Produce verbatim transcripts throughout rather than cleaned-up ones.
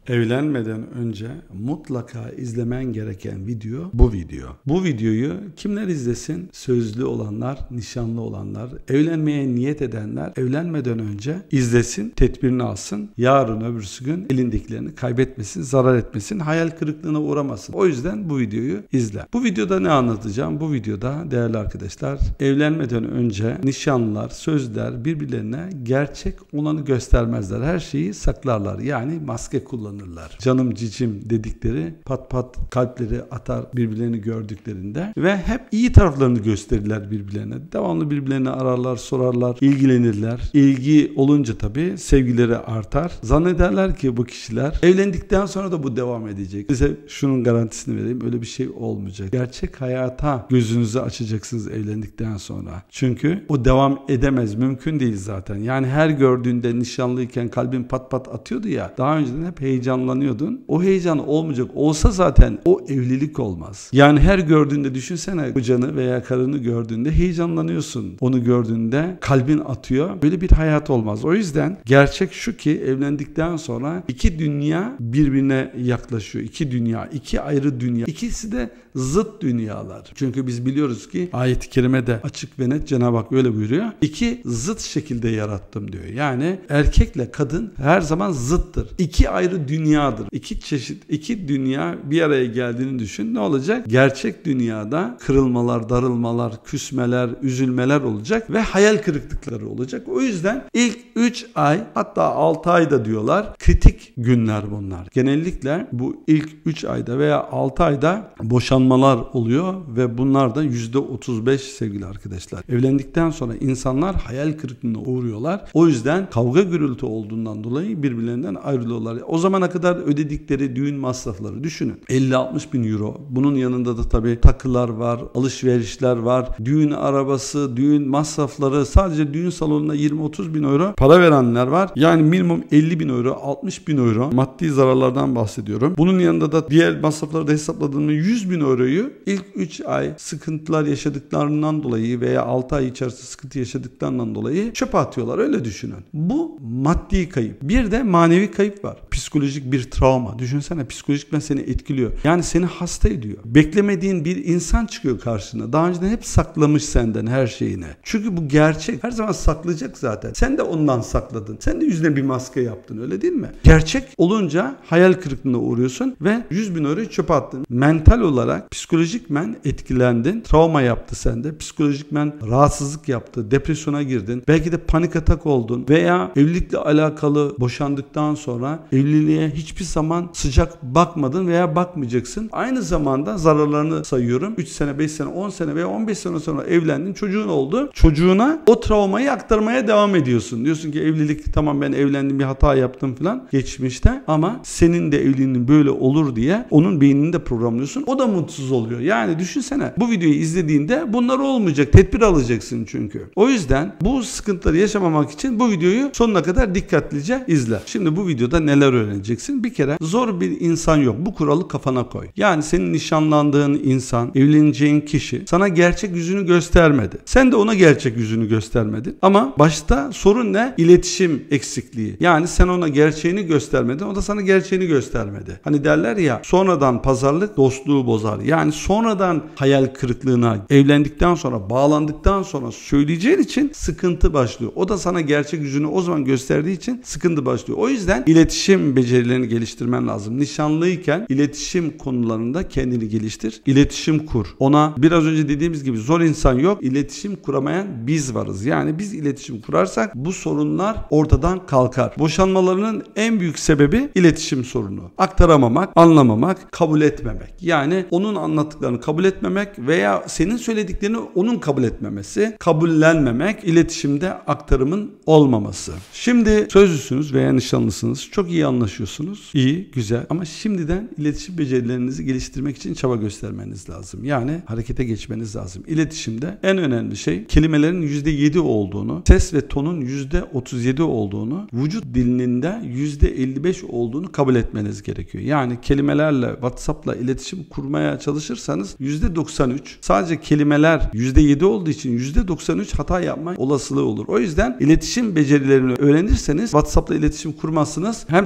Evlenmeden önce mutlaka izlemen gereken video bu video. Bu videoyu kimler izlesin? Sözlü olanlar, nişanlı olanlar, evlenmeye niyet edenler evlenmeden önce izlesin, tedbirini alsın. Yarın öbürsü gün elindekilerini kaybetmesin, zarar etmesin, hayal kırıklığına uğramasın. O yüzden bu videoyu izle. Bu videoda ne anlatacağım? Bu videoda değerli arkadaşlar, evlenmeden önce nişanlılar, sözler birbirlerine gerçek olanı göstermezler. Her şeyi saklarlar. Yani maske kullanırlar. Canım cicim dedikleri pat pat kalpleri atar birbirlerini gördüklerinde ve hep iyi taraflarını gösterirler birbirlerine. Devamlı birbirlerini ararlar, sorarlar, ilgilenirler. İlgi olunca tabii sevgileri artar. Zannederler ki bu kişiler evlendikten sonra da bu devam edecek. Size şunun garantisini vereyim. Öyle bir şey olmayacak. Gerçek hayata gözünüzü açacaksınız evlendikten sonra. Çünkü o devam edemez. Mümkün değil zaten. Yani her gördüğünde nişanlıyken kalbin pat pat atıyordu ya. Daha önceden hep heyecanlanıyordun. O heyecan olmayacak. Olsa zaten o evlilik olmaz. Yani her gördüğünde düşünsene kocanı veya karını gördüğünde heyecanlanıyorsun. Onu gördüğünde kalbin atıyor. Böyle bir hayat olmaz. O yüzden gerçek şu ki evlendikten sonra iki dünya birbirine yaklaşıyor. İki dünya, iki ayrı dünya. İkisi de zıt dünyalar. Çünkü biz biliyoruz ki ayet-i kerimede açık ve net Cenab-ı Hak öyle buyuruyor. İki zıt şekilde yarattım diyor. Yani erkekle kadın her zaman zıttır. İki ayrı dünyadır. İki çeşit, iki dünya bir araya geldiğini düşün. Ne olacak? Gerçek dünyada kırılmalar, darılmalar, küsmeler, üzülmeler olacak ve hayal kırıklıkları olacak. O yüzden ilk üç ay hatta altı ayda diyorlar kritik günler bunlar. Genellikle bu ilk üç ayda veya altı ayda boşanmalar oluyor ve bunlar da yüzde otuz beş sevgili arkadaşlar. Evlendikten sonra insanlar hayal kırıklığına uğruyorlar. O yüzden kavga gürültü olduğundan dolayı birbirlerinden ayrılıyorlar. O zamana kadar ödedikleri düğün masrafları düşünün. elli altmış bin euro. Bunun yanında da tabii takılar var, alışverişler var, düğün arabası, düğün masrafları, sadece düğün salonuna yirmi otuz bin euro para verenler var. Yani minimum elli bin euro, altmış bin euro maddi zararlardan bahsediyorum. Bunun yanında da diğer masrafları da hesapladığımda yüz bin euroyu ilk üç ay sıkıntılar yaşadıklarından dolayı veya altı ay içerisinde sıkıntı yaşadıklarından dolayı çöpe atıyorlar. Öyle düşünün. Bu maddi kayıp. Bir de manevi kayıp var. Psikolojik bir travma. Düşünsene psikolojikmen seni etkiliyor. Yani seni hasta ediyor. Beklemediğin bir insan çıkıyor karşına. Daha önceden hep saklamış senden her şeyini. Çünkü bu gerçek. Her zaman saklayacak zaten. Sen de ondan sakladın. Sen de yüzüne bir maske yaptın. Öyle değil mi? Gerçek olunca hayal kırıklığına uğruyorsun ve yüz bin euroyu çöpe attın. Mental olarak psikolojikmen etkilendin. Travma yaptı sende. Psikolojikmen rahatsızlık yaptı. Depresyona girdin. Belki de panik atak oldun veya evlilikle alakalı boşandıktan sonra evliliğe hiçbir zaman sıcak bakmadın veya bakmayacaksın. Aynı zamanda zararlarını sayıyorum. üç sene, beş sene, on sene veya on beş sene sonra evlendin. Çocuğun oldu. Çocuğuna o travmayı aktarmaya devam ediyorsun. Diyorsun ki evlilik tamam ben evlendim bir hata yaptım falan geçmişte ama senin de evliliğin böyle olur diye onun beynini de programlıyorsun. O da mutsuz oluyor. Yani düşünsene bu videoyu izlediğinde bunlar olmayacak. Tedbir alacaksın çünkü. O yüzden bu sıkıntıları yaşamamak için bu videoyu sonuna kadar dikkatlice izle. Şimdi bu videoda neler öğreneceksin? Bir kere zor bir insan yok. Bu kuralı kafana koy. Yani senin nişanlandığın insan, evleneceğin kişi sana gerçek yüzünü göstermedi. Sen de ona gerçek yüzünü göstermedin. Ama başta sorun ne? İletişim eksikliği. Yani sen ona gerçeğini göstermedin. O da sana gerçeğini göstermedi. Hani derler ya sonradan pazarlık dostluğu bozar. Yani sonradan hayal kırıklığına evlendikten sonra, bağlandıktan sonra söyleyeceğin için sıkıntı başlıyor. O da sana gerçek yüzünü o zaman gösterdiği için sıkıntı başlıyor. O yüzden iletişim becerilerini geliştirmen lazım. Nişanlıyken iletişim konularında kendini geliştir. İletişim kur. Ona biraz önce dediğimiz gibi zor insan yok. İletişim kuramayan biz varız. Yani biz iletişim kurarsak bu sorunlar ortadan kalkar. Boşanmalarının en büyük sebebi iletişim sorunu. Aktaramamak, anlamamak, kabul etmemek. Yani onun anlattıklarını kabul etmemek veya senin söylediklerini onun kabul etmemesi, kabullenmemek, iletişimde aktarımın olmaması. Şimdi sözlüsünüz veya nişanlısınız. Çok iyi anlaşıyorsunuz. İyi, güzel. Ama şimdiden iletişim becerilerinizi geliştirmek için çaba göstermeniz lazım. Yani harekete geçmeniz lazım. İletişimde en önemli şey kelimelerin yüzde yedi olduğunu, ses ve tonun yüzde otuz yedi olduğunu, vücut dilinin de yüzde elli beş olduğunu kabul etmeniz gerekiyor. Yani kelimelerle, WhatsApp'la iletişim kurmaya çalışırsanız yüzde doksan üç, sadece kelimeler yüzde yedi olduğu için yüzde doksan üç hata yapma olasılığı olur. O yüzden iletişim becerilerini öğrenirseniz WhatsApp'la iletişim kurmazsınız. Hem ses tonu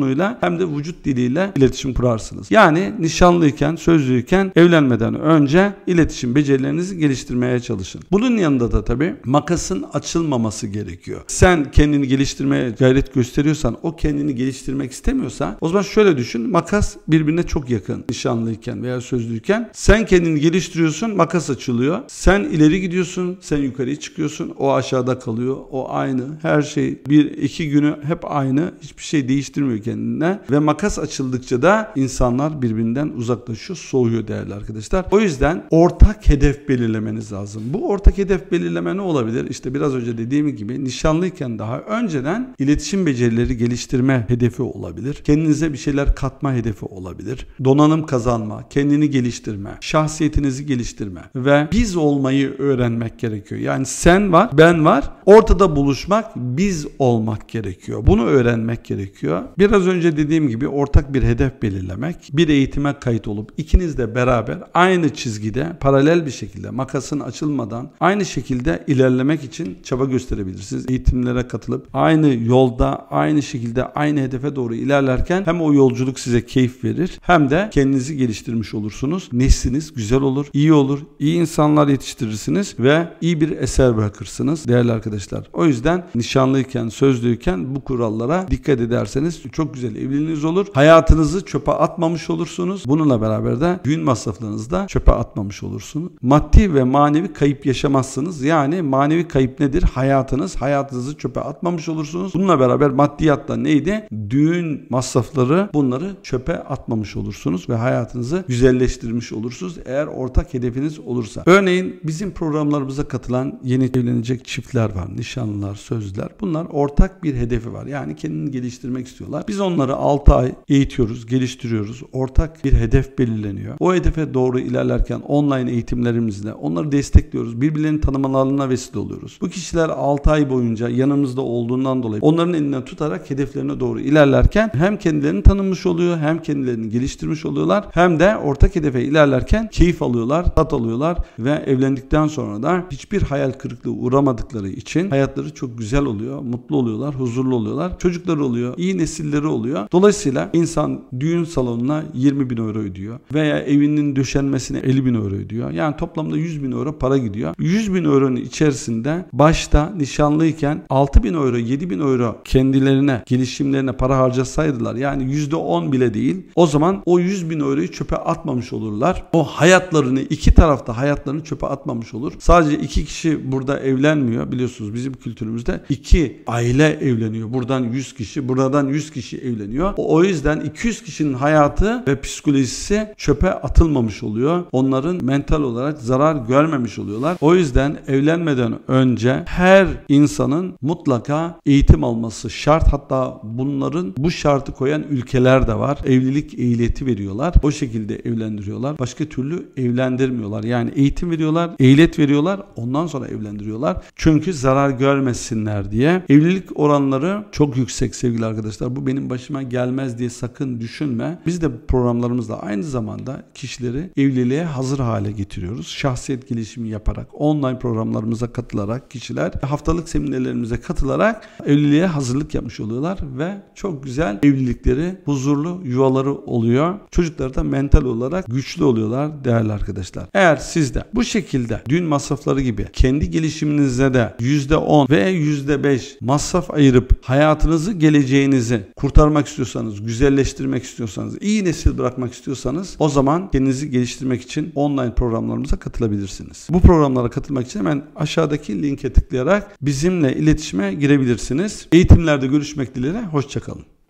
tonuyla hem de vücut diliyle iletişim kurarsınız. Yani nişanlıyken, sözlüyken, evlenmeden önce iletişim becerilerinizi geliştirmeye çalışın. Bunun yanında da tabii makasın açılmaması gerekiyor. Sen kendini geliştirmeye gayret gösteriyorsan, o kendini geliştirmek istemiyorsa, o zaman şöyle düşün, makas birbirine çok yakın nişanlıyken veya sözlüyken. Sen kendini geliştiriyorsun, makas açılıyor. Sen ileri gidiyorsun, sen yukarıya çıkıyorsun, o aşağıda kalıyor. O aynı. Her şey bir iki günü hep aynı. Hiçbir şey değiştirmiyor kendine. Ve makas açıldıkça da insanlar birbirinden uzaklaşıyor, soğuyor değerli arkadaşlar. O yüzden ortak hedef belirlemeniz lazım. Bu ortak hedef belirleme ne olabilir? İşte biraz önce dediğim gibi nişanlıyken daha önceden iletişim becerileri geliştirme hedefi olabilir. Kendinize bir şeyler katma hedefi olabilir. Donanım kazanma, kendini geliştirme, şahsiyetinizi geliştirme ve biz olmayı öğrenmek gerekiyor. Yani sen var, ben var. Ortada buluşmak, biz olmak gerekiyor. Bunu öğrenmek gerekiyor. Biraz önce dediğim gibi ortak bir hedef belirlemek, bir eğitime kayıt olup ikiniz de beraber aynı çizgide paralel bir şekilde makasın açılmadan aynı şekilde ilerlemek için çaba gösterebilirsiniz. Eğitimlere katılıp aynı yolda, aynı şekilde aynı hedefe doğru ilerlerken hem o yolculuk size keyif verir hem de kendinizi geliştirmiş olursunuz. Nesliniz güzel olur, iyi olur, iyi insanlar yetiştirirsiniz ve iyi bir eser bırakırsınız değerli arkadaşlar. O yüzden nişanlıyken, sözlüyken bu kurallara dikkat ederseniz çok güzel evliliğiniz olur. Hayatınızı çöpe atmamış olursunuz. Bununla beraber de düğün masraflarınızı da çöpe atmamış olursunuz. Maddi ve manevi kayıp yaşamazsınız. Yani manevi kayıp nedir? Hayatınız. Hayatınızı çöpe atmamış olursunuz. Bununla beraber maddiyatta neydi? Düğün masrafları, bunları çöpe atmamış olursunuz ve hayatınızı güzelleştirmiş olursunuz eğer ortak hedefiniz olursa. Örneğin bizim programlarımıza katılan yeni evlenecek çiftler var. Nişanlılar, sözlüler. Bunlar ortak bir hedefi var. Yani kendini geliştirmek istiyorlar. Biz onları altı ay eğitiyoruz, geliştiriyoruz. Ortak bir hedef belirleniyor. O hedefe doğru ilerlerken online eğitimlerimizle onları destekliyoruz. Birbirlerini tanımalarına vesile oluyoruz. Bu kişiler altı ay boyunca yanımızda olduğundan dolayı onların elinden tutarak hedeflerine doğru ilerlerken hem kendilerini tanımış oluyor, hem kendilerini geliştirmiş oluyorlar, hem de ortak hedefe ilerlerken keyif alıyorlar, tat alıyorlar ve evlendikten sonra da hiçbir hayal kırıklığı uğramadıkları için hayatları çok güzel oluyor, mutlu oluyorlar, huzurlu oluyorlar, çocukları oluyor, iyi nesilleri oluyor. Dolayısıyla insan düğün salonuna yirmi bin euro ödüyor veya evinin döşenmesine elli bin euro ödüyor. Yani toplamda yüz bin euro para gidiyor. yüz bin euronun içerisinde başta nişanlıyken altı bin euro, yedi bin euro kendilerine, gelişimlerine para harcasaydılar, yani yüzde on bile değil, o zaman o yüz bin euroyu çöpe atmamış olurlar. O hayatlarını, iki tarafta hayatlarını çöpe atmamış olur. Sadece iki kişi burada evlenmiyor. Biliyorsunuz bizim kültürümüzde iki aile evleniyor. Buradan yüz kişi, buradan yüz kişi evleniyor. O, o yüzden iki yüz kişinin hayatı ve psikolojisi çöpe atılmamış oluyor. Onların mental olarak zarar görmemiş oluyorlar. O yüzden evlenmeden önce her insanın mutlaka eğitim alması şart. Hatta bunların bu şartı koyan ülkeler de var. Evlilik ehliyeti veriyorlar. O şekilde evlendiriyorlar. Başka türlü evlendirmiyorlar. Yani eğitim veriyorlar, ehliyet veriyorlar. Ondan sonra evlendiriyorlar. Çünkü zarar görmesinler diye. Evlilik oranları çok yüksek sevgili arkadaşlar. Bu benim başıma gelmez diye sakın düşünme. Biz de programlarımızda aynı zamanda kişileri evliliğe hazır hale getiriyoruz. Şahsiyet gelişimi yaparak, online programlarımıza katılarak kişiler haftalık seminerlerimize katılarak evliliğe hazırlık yapmış oluyorlar ve çok güzel evlilikleri, huzurlu yuvaları oluyor. Çocuklar da mental olarak güçlü oluyorlar değerli arkadaşlar. Eğer siz de bu şekilde düğün masrafları gibi kendi gelişiminize de yüzde on veya yüzde beş masraf ayırıp hayatınızı, geleceğinizi kurtarmak istiyorsanız, güzelleştirmek istiyorsanız, iyi nesil bırakmak istiyorsanız, o zaman kendinizi geliştirmek için online programlarımıza katılabilirsiniz. Bu programlara katılmak için hemen aşağıdaki linke tıklayarak bizimle iletişime girebilirsiniz. Eğitimlerde görüşmek dileğiyle. Hoşça kalın.